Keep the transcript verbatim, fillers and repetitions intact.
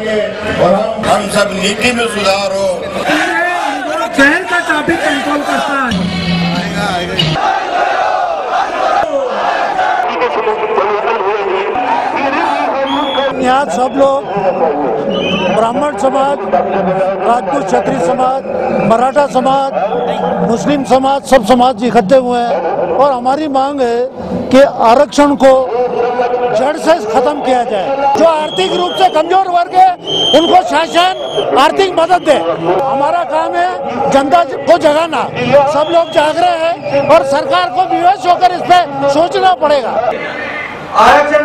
और हम सब नीति में सुधार हो। शहर का ट्रैफिक कंट्रोल करता है। यहाँ सब लोग ब्राह्मण समाज, राजपूत क्षत्रिय समाज, मराठा समाज, मुस्लिम समाज, सब समाज इकट्ठे हुए हैं और हमारी मांग है कि आरक्षण को जड़ से खत्म किया जाए। जो आर्थिक रूप से कमजोर वर्ग है उनको शासन आर्थिक मदद दे। हमारा काम है जनता को जगाना। सब लोग जाग रहे हैं और सरकार को विवश होकर इस पे सोचना पड़ेगा।